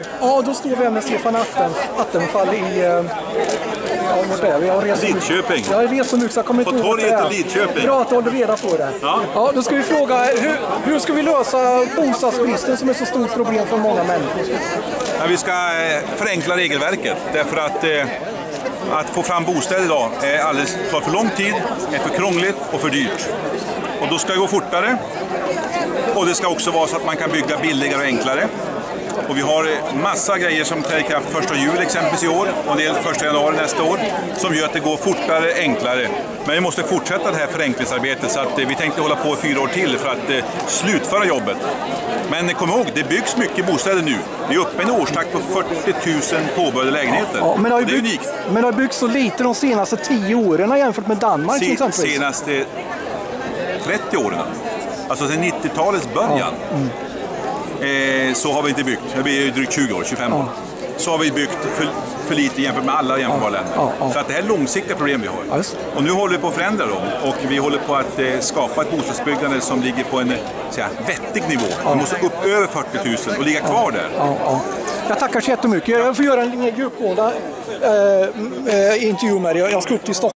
Ja, då står vi här med Stefan Attefall i... Lidköping. Jag har rest så mycket så jag kommer inte ihåg det. På torget i Lidköping. Bra att du håller reda på det. Ja, då ska vi fråga, hur ska vi lösa bostadsbristen som är så stort problem för många människor? Ja, vi ska förenkla regelverket därför att få fram bostäder idag tar för lång tid, är för krångligt och för dyrt. Och då ska det gå fortare och det ska också vara så att man kan bygga billigare och enklare. Och vi har massa grejer som träder i kraft 1 juli exempelvis i år och en del 1 januari nästa år som gör att det går fortare, enklare. Men vi måste fortsätta det här förenklingsarbetet så att vi tänkte hålla på 4 år till för att slutföra jobbet. Men kom ihåg, det byggs mycket bostäder nu. Vi är uppe i en årstakt på 40 000 påbörjade lägenheter. Ja, men det är unikt. Men det har byggts så lite de senaste 10 åren jämfört med Danmark till exempel. Senaste 30 åren. Alltså sedan 90-talets början. Så har vi inte byggt, vi är drygt 20 år, 25 år. Så har vi byggt för lite jämfört med alla jämförbara länder. Så att det här är långsiktiga problem vi har. Och nu håller vi på att förändra dem och vi håller på att skapa ett bostadsbyggande som ligger på en vettig nivå. Vi måste upp över 40 000 och ligga kvar där. Jag tackar så jättemycket. Jag får göra en djupgående intervju med dig. Jag ska upp till Stockholm.